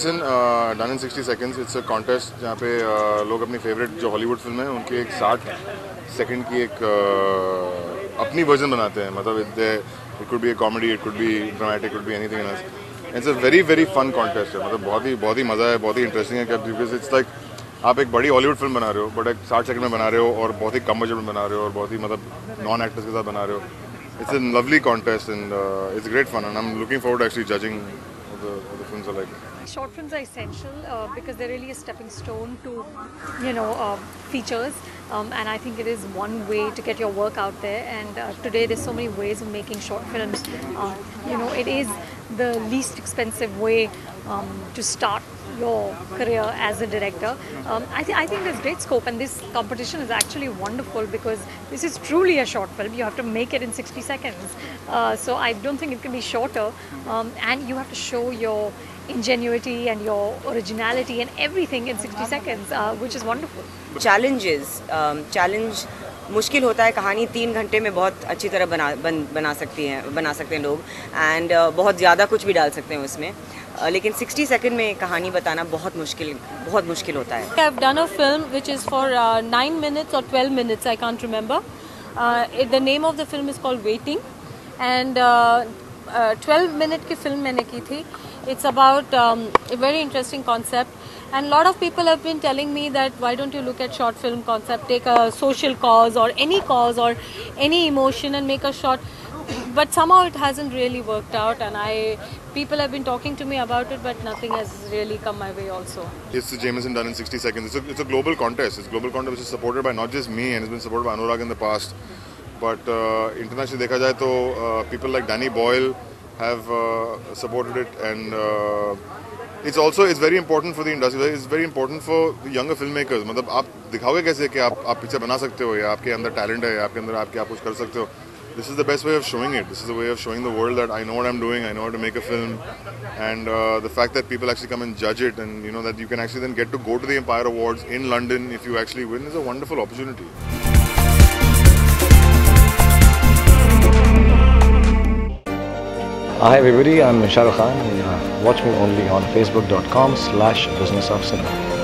Jameson, done in 60 seconds. It's a contest जहाँ पे लोग अपनी favorite जो Hollywood फिल्म है उनके एक 60 सेकंड की एक अपनी वर्जन बनाते हैं. मतलब it could be a comedy, it could be dramatic, it could be anything else. It's a very very fun contest है. मतलब बहुत ही मज़ा है, बहुत ही interesting है because it's like आप एक बड़ी हॉलीवुड फिल्म बना रहे हो बट एक 60 सेकंड में बना रहे हो और बहुत ही कम बजट में बना रहे हो और बहुत ही मतलब नॉन एक्टर्स के साथ बना रहे हो. It's a lovely contest and it's great fun and I'm looking forward to actually judging what the films are like. Short films are essential because they're really a stepping stone to, features. And I think it is one way to get your work out there. And today there's so many ways of making short films. It is the least expensive way to start your career as a director. I think there's great scope, and this competition is actually wonderful because this is truly a short film. You have to make it in 60 seconds. So I don't think it can be shorter. And you have to show your ingenuity and your originality and everything in 60 seconds, which is wonderful. Challenge मुश्किल होता है. कहानी 3 घंटे में बहुत अच्छी तरह बना सकते हैं लोग एंड बहुत ज़्यादा कुछ भी डाल सकते हैं उसमें. लेकिन 60 सेकंड में कहानी बताना बहुत मुश्किल होता है. I have done a film which is for 9 minutes or 12 minutes, I can't remember. The name of the film is called Waiting, and 12-minute की film मैंने की थी. It's about a very interesting concept. And a lot of people have been telling me that why don't you look at short film concept, take a social cause or any emotion and make a short. But somehow it hasn't really worked out, and people have been talking to me about it, but nothing has really come my way also. It's the Jameson done in 60 seconds. It's a global contest. It's a global contest which is supported by not just me, and it's been supported by Anurag in the past. But internationally देखा जाए तो people like Danny Boyle have supported it, and it's very important for the industry. It's very important for the younger filmmakers. मतलब आप दिखाओगे कैसे कि आप picture बना सकते हो या आपके अंदर टैलेंट है, आपके अंदर आप कुछ कर सकते हो. This is the best way of showing it. This is the way of showing the world that I know what I'm doing, I know how to make a film, and the fact that people actually come and judge it, and that you can actually then get to go to the Empire Awards in London if you actually win is a wonderful opportunity. Hi everybody, I'm Shah Rukh Khan. Watch me only on facebook.com/businessofcinema.